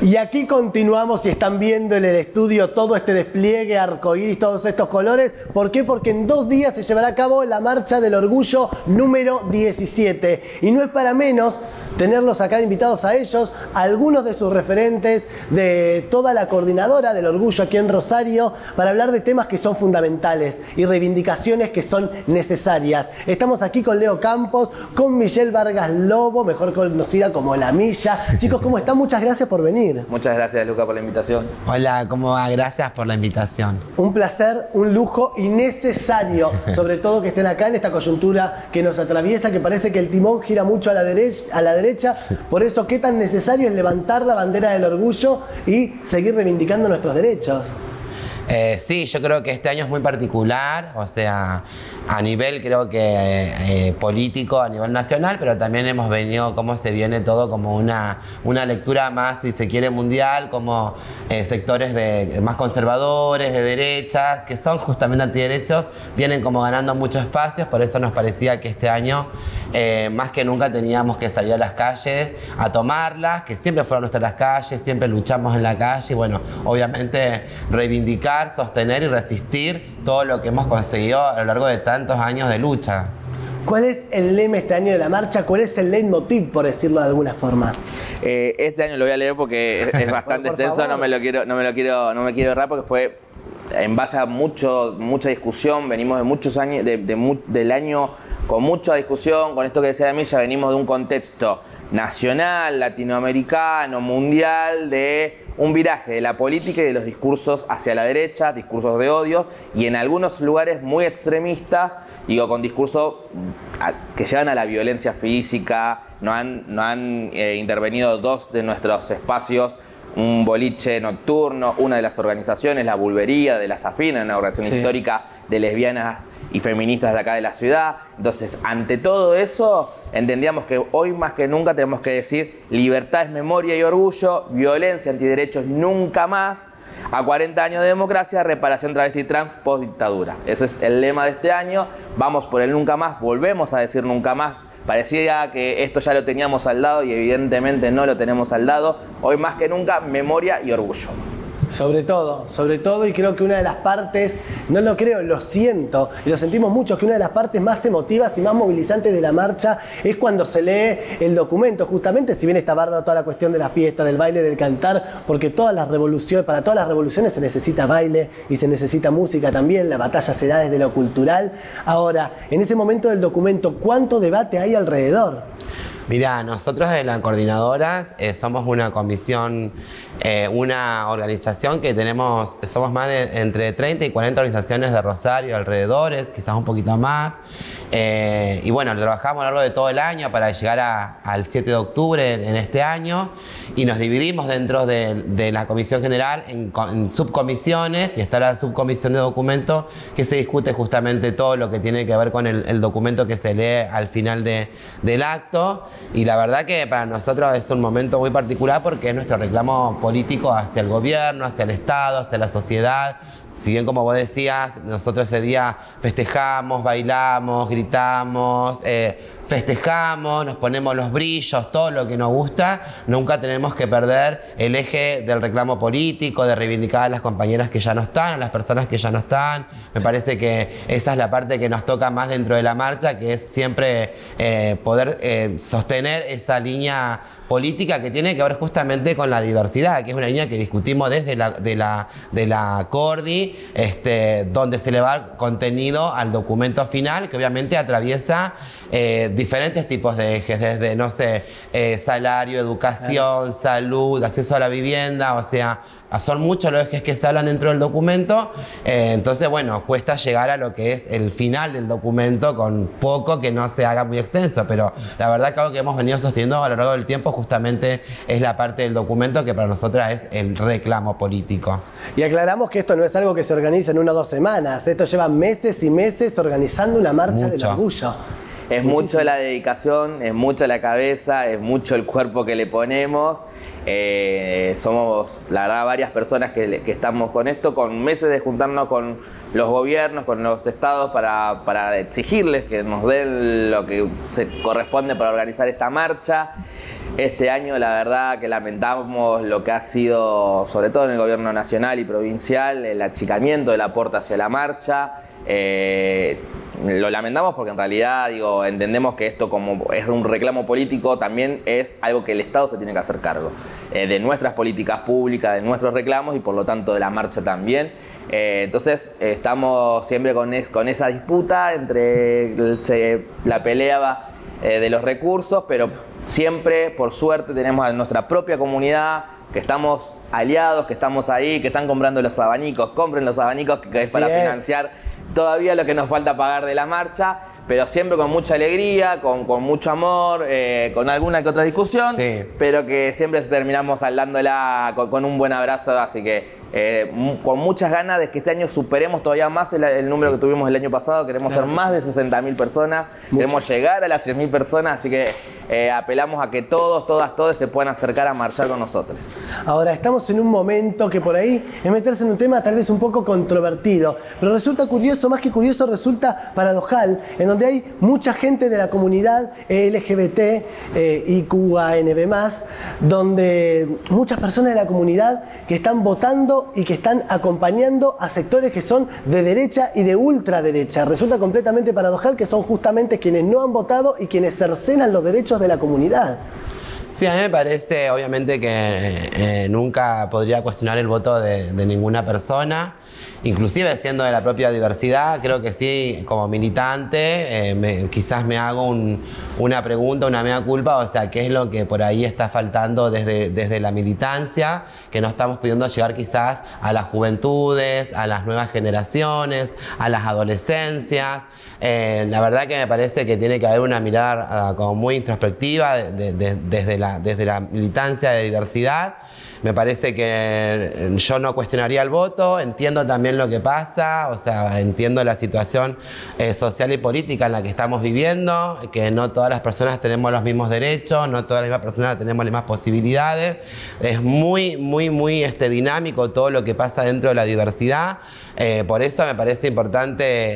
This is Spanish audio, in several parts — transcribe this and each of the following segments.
Y aquí continuamos y están viendo en el estudio todo este despliegue arcoíris, todos estos colores. ¿Por qué? Porque en 2 días se llevará a cabo la Marcha del Orgullo número 17. Y no es para menos tenerlos acá invitados a ellos, algunos de sus referentes, de toda la coordinadora del Orgullo aquí en Rosario, para hablar de temas que son fundamentales y reivindicaciones que son necesarias. Estamos aquí con Leo Campos, con Michelle Vargas Lobo, mejor conocida como La Milla. Chicos, ¿cómo están? Muchas gracias por venir. Muchas gracias, Luca, por la invitación. Hola, ¿cómo va? Gracias por la invitación. Un placer, un lujo y necesario, sobre todo que estén acá en esta coyuntura que nos atraviesa, que parece que el timón gira mucho a la derecha. Por eso, ¿qué tan necesario es levantar la bandera del orgullo y seguir reivindicando nuestros derechos? Sí, yo creo que este año es muy particular, o sea, a nivel creo que político, a nivel nacional, pero también hemos venido cómo se viene todo como una lectura más, si se quiere, mundial, como sectores más conservadores, de derechas, que son justamente antiderechos, vienen como ganando muchos espacios, por eso nos parecía que este año más que nunca teníamos que salir a las calles a tomarlas, que siempre fueron nuestras calles, siempre luchamos en la calle y bueno, obviamente reivindicar, sostener y resistir todo lo que hemos conseguido a lo largo de tantos años de lucha. ¿Cuál es el lema este año de la marcha? ¿Cuál es el leitmotiv, por decirlo de alguna forma? Este año lo voy a leer porque es bastante extenso, no me quiero errar porque fue en base a mucha discusión, venimos de muchos años, del año con mucha discusión, con esto que decía la Milla, venimos de un contexto nacional, latinoamericano, mundial, de un viraje de la política y de los discursos hacia la derecha, discursos de odio, y en algunos lugares muy extremistas, digo, con discursos que llevan a la violencia física. No han intervenido 2 de nuestros espacios, un boliche nocturno, una de las organizaciones, la Bulbería de la Safina, una organización histórica de lesbianas y feministas de acá de la ciudad. Entonces, ante todo eso, entendíamos que hoy más que nunca tenemos que decir: libertad es memoria y orgullo, violencia, antiderechos nunca más, a 40 años de democracia, reparación travesti trans post dictadura. Ese es el lema de este año. Vamos por el nunca más, volvemos a decir nunca más. Parecía que esto ya lo teníamos saldado y evidentemente no lo tenemos saldado. Hoy más que nunca, memoria y orgullo. Sobre todo, y creo que una de las partes, no lo creo, lo siento, y lo sentimos mucho, que una de las partes más emotivas y más movilizantes de la marcha es cuando se lee el documento, justamente, si bien está bárbaro toda la cuestión de la fiesta, del baile, del cantar, porque para todas las revoluciones se necesita baile y se necesita música también, la batalla se da desde lo cultural. Ahora, en ese momento del documento, ¿cuánto debate hay alrededor? Mirá, nosotros en la coordinadora somos una comisión, una organización que somos más de entre 30 y 40 organizaciones de Rosario, alrededores, quizás un poquito más. Y bueno, trabajamos a lo largo de todo el año para llegar al 7 de octubre en este año y nos dividimos dentro de la comisión general en subcomisiones, y está la subcomisión de documento que se discute justamente todo lo que tiene que ver con el documento que se lee al final del acto. Y la verdad que para nosotros es un momento muy particular porque es nuestro reclamo político hacia el gobierno, hacia el Estado, hacia la sociedad. Si bien, como vos decías, nosotros ese día festejamos, bailamos, gritamos, festejamos, nos ponemos los brillos, todo lo que nos gusta, nunca tenemos que perder el eje del reclamo político, de reivindicar a las compañeras que ya no están, a las personas que ya no están. Me parece que esa es la parte que nos toca más dentro de la marcha, que es siempre poder sostener esa línea política que tiene que ver justamente con la diversidad, que es una línea que discutimos desde la Cordi, donde se le va contenido al documento final, que obviamente atraviesa diferentes tipos de ejes, desde, no sé, salario, educación, salud, acceso a la vivienda, o sea, son muchos los ejes que se hablan dentro del documento. Entonces, bueno, cuesta llegar a lo que es el final del documento con poco que no se haga muy extenso, pero la verdad que algo que hemos venido sosteniendo a lo largo del tiempo justamente es la parte del documento que para nosotras es el reclamo político. Y aclaramos que esto no es algo que se organiza en 1 o 2 semanas, esto lleva meses y meses organizando una marcha del orgullo. Es mucho la dedicación, es mucho la cabeza, es mucho el cuerpo que le ponemos. Somos, la verdad, varias personas que estamos con esto, con meses de juntarnos con los gobiernos, con los estados para exigirles que nos den lo que se corresponde para organizar esta marcha. Este año la verdad que lamentamos lo que ha sido, sobre todo en el gobierno nacional y provincial, el achicamiento del aporte hacia la marcha. Lo lamentamos porque en realidad entendemos que esto, como es un reclamo político, también es algo que el Estado se tiene que hacer cargo de nuestras políticas públicas, de nuestros reclamos y por lo tanto de la marcha también. Entonces estamos siempre con esa disputa entre la pelea de los recursos, pero siempre, por suerte, tenemos a nuestra propia comunidad, que estamos aliados, que estamos ahí, que están comprando los abanicos. Compren los abanicos, que es para financiar todavía lo que nos falta pagar de la marcha, pero siempre con mucha alegría, con mucho amor, con alguna que otra discusión, pero que siempre terminamos saldándola con un buen abrazo, así que con muchas ganas de que este año superemos todavía más el número que tuvimos el año pasado. Queremos ser más de 60.000 personas, queremos llegar a las 100.000 personas, así que apelamos a que todos se puedan acercar a marchar con nosotros. Ahora, estamos en un momento que por ahí es meterse en un tema tal vez un poco controvertido, pero resulta curioso, más que curioso, resulta paradojal, en donde hay mucha gente de la comunidad LGBT, IQANB+, donde muchas personas de la comunidad que están votando y que están acompañando a sectores que son de derecha y de ultraderecha. Resulta completamente paradojal que son justamente quienes no han votado y quienes cercenan los derechos de la comunidad. Sí, a mí me parece, obviamente, que nunca podría cuestionar el voto de ninguna persona, inclusive siendo de la propia diversidad. Creo que sí, como militante, quizás me hago una pregunta, una mea culpa, o sea, qué es lo que por ahí está faltando desde la militancia, que no estamos pudiendo llegar quizás a las juventudes, a las nuevas generaciones, a las adolescencias. La verdad que me parece que tiene que haber una mirada como muy introspectiva desde la militancia de diversidad. Me parece que yo no cuestionaría el voto, entiendo también lo que pasa, o sea, entiendo la situación social y política en la que estamos viviendo, que no todas las personas tenemos los mismos derechos, no todas las mismas personas tenemos las mismas posibilidades. Es muy dinámico todo lo que pasa dentro de la diversidad. Por eso me parece importante,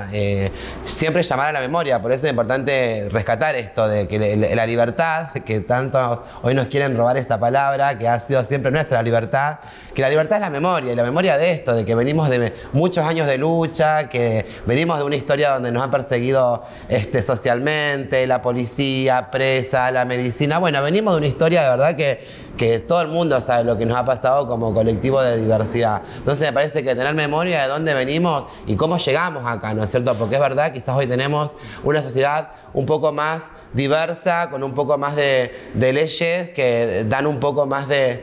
siempre llamar a la memoria. Por eso es importante rescatar esto de que la libertad, que tanto hoy nos quieren robar esa palabra, que ha sido siempre nuestra libertad, que la libertad es la memoria, y la memoria de esto, de que venimos de muchos años de lucha, que venimos de una historia donde nos han perseguido socialmente, la policía, presa, la medicina. Bueno, venimos de una historia de verdad que todo el mundo sabe lo que nos ha pasado como colectivo de diversidad. Entonces me parece que tener memoria de dónde venimos y cómo llegamos acá, ¿no es cierto? Porque es verdad, quizás hoy tenemos una sociedad un poco más diversa, con un poco más de leyes que dan un poco más de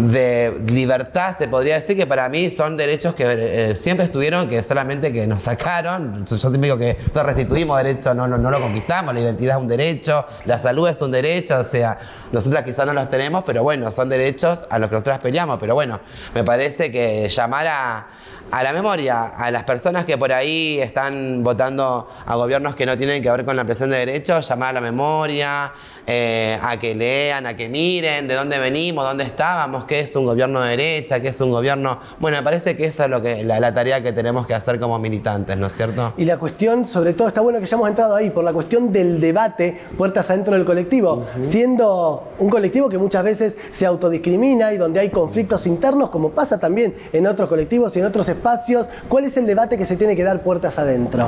libertad, se podría decir, que para mí son derechos que siempre estuvieron, que solamente que nos sacaron. Yo siempre digo que nosotros restituimos derechos, no lo conquistamos. La identidad es un derecho, la salud es un derecho, o sea, nosotras quizás no los tenemos, pero bueno, son derechos a los que nosotras peleamos. Pero bueno, me parece que llamar a la memoria, a las personas que por ahí están votando a gobiernos que no tienen que ver con la ampliación de derechos, llamar a la memoria, a que lean, a que miren de dónde venimos, dónde estábamos, qué es un gobierno de derecha, qué es un gobierno... Bueno, me parece que esa es la tarea que tenemos que hacer como militantes, ¿no es cierto? Y la cuestión, sobre todo, está bueno que hayamos entrado ahí, por la cuestión del debate, puertas adentro del colectivo, siendo un colectivo que muchas veces se autodiscrimina y donde hay conflictos internos, como pasa también en otros colectivos y en otros espacios. ¿Cuál es el debate que se tiene que dar puertas adentro?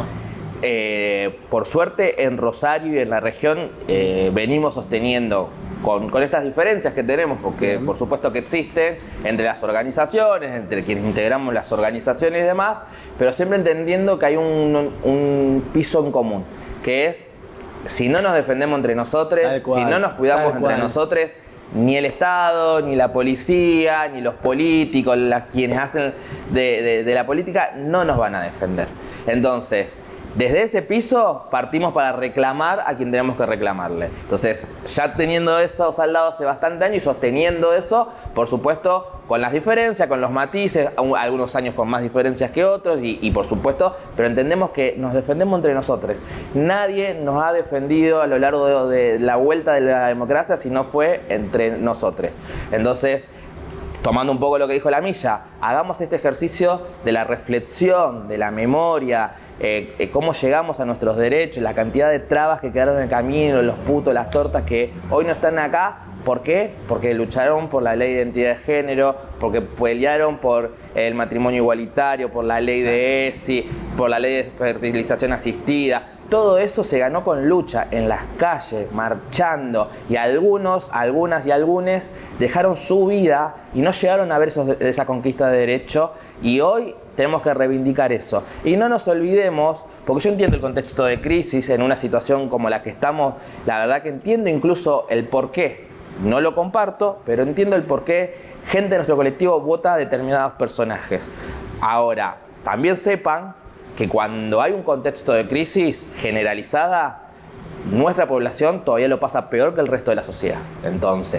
Por suerte, en Rosario y en la región venimos sosteniendo con estas diferencias que tenemos, porque por supuesto que existen entre las organizaciones, entre quienes integramos las organizaciones y demás, pero siempre entendiendo que hay un piso en común, que es, si no nos defendemos entre nosotros, si no nos cuidamos entre nosotros, ni el Estado, ni la policía, ni los políticos, quienes hacen de la política, no nos van a defender. Entonces, desde ese piso partimos para reclamar a quien tenemos que reclamarle. Entonces, ya teniendo eso saldado hace bastante años y sosteniendo eso, por supuesto, con las diferencias, con los matices, algunos años con más diferencias que otros y por supuesto, pero entendemos que nos defendemos entre nosotros. Nadie nos ha defendido a lo largo de la vuelta de la democracia si no fue entre nosotros. Entonces, tomando un poco lo que dijo la Milla, hagamos este ejercicio de la reflexión, de la memoria, cómo llegamos a nuestros derechos, la cantidad de trabas que quedaron en el camino, los putos, las tortas que hoy no están acá ¿Por qué? Porque lucharon por la ley de identidad de género, porque pelearon por el matrimonio igualitario, por la ley de ESI, por la ley de fertilización asistida. Todo eso se ganó con lucha en las calles, marchando, y algunos, algunas y algunos dejaron su vida y no llegaron a ver esa conquista de derecho, y hoy tenemos que reivindicar eso. Y no nos olvidemos, porque yo entiendo el contexto de crisis en una situación como la que estamos, la verdad que entiendo incluso el porqué, no lo comparto, pero entiendo el porqué gente de nuestro colectivo vota a determinados personajes. Ahora, también sepan que cuando hay un contexto de crisis generalizada, nuestra población todavía lo pasa peor que el resto de la sociedad. Entonces,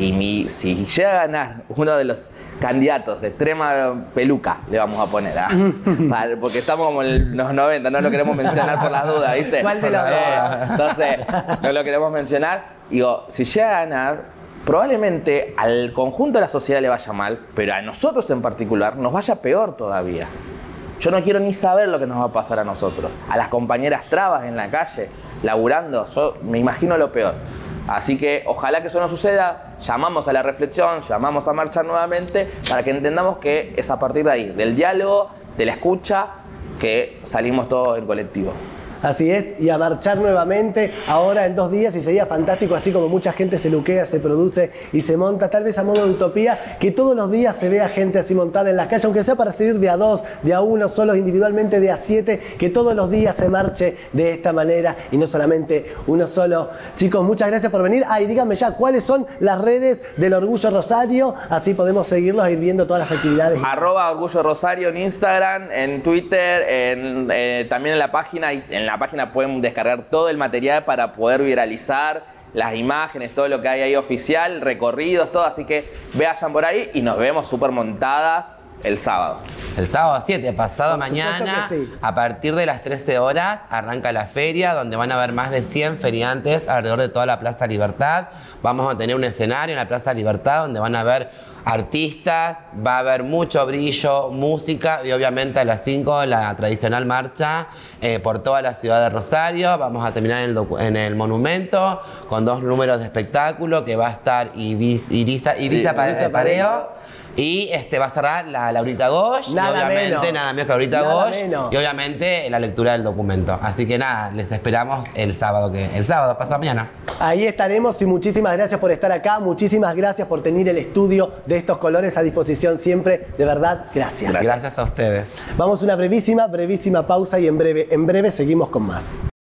si llega a ganar uno de los candidatos de extrema peluca, le vamos a poner, porque estamos como en los 90, no lo queremos mencionar por las dudas, ¿viste? ¿Cuál de los dos? Entonces, no lo queremos mencionar. Digo, si llega a ganar, probablemente al conjunto de la sociedad le vaya mal, pero a nosotros en particular nos vaya peor todavía. Yo no quiero ni saber lo que nos va a pasar a nosotros. A las compañeras trabas en la calle, laburando, yo me imagino lo peor. Así que ojalá que eso no suceda, llamamos a la reflexión, llamamos a marchar nuevamente para que entendamos que es a partir de ahí, del diálogo, de la escucha, que salimos todos en colectivo. Así es, y a marchar nuevamente ahora en 2 días, y sería fantástico, así como mucha gente se luquea, se produce y se monta, tal vez a modo de utopía, que todos los días se vea gente así montada en las calles, aunque sea para seguir de a 2, de a 1, solos individualmente, de a 7, que todos los días se marche de esta manera y no solamente uno solo. Chicos, muchas gracias por venir. Y díganme ya, ¿cuáles son las redes del Orgullo Rosario? Así podemos seguirlos e ir viendo todas las actividades. @Orgullo Rosario en Instagram, en Twitter, también en la página, en la página pueden descargar todo el material para poder viralizar las imágenes, todo lo que hay ahí oficial, recorridos, todo, así que vayan por ahí y nos vemos súper montadas el sábado. El sábado 7, pasado Por mañana, supuesto que sí. a partir de las 13 horas, arranca la feria, donde van a haber más de 100 feriantes alrededor de toda la Plaza Libertad. Vamos a tener un escenario en la Plaza Libertad, donde van a haber artistas, va a haber mucho brillo, música, y obviamente a las 5 la tradicional marcha por toda la ciudad de Rosario. Vamos a terminar en el monumento con 2 números de espectáculo, que va a estar Ibiza Pareo. Y va a cerrar la Laurita Gosh, Nada y obviamente menos. nada menos que Laurita Nada Gosh, menos. y obviamente la lectura del documento. Así que nada, les esperamos el sábado, pasado mañana. Ahí estaremos, y muchísimas gracias por estar acá, muchísimas gracias por tener el estudio de estos colores a disposición siempre, de verdad, gracias. Gracias a ustedes. Vamos a una brevísima pausa, y en breve seguimos con más.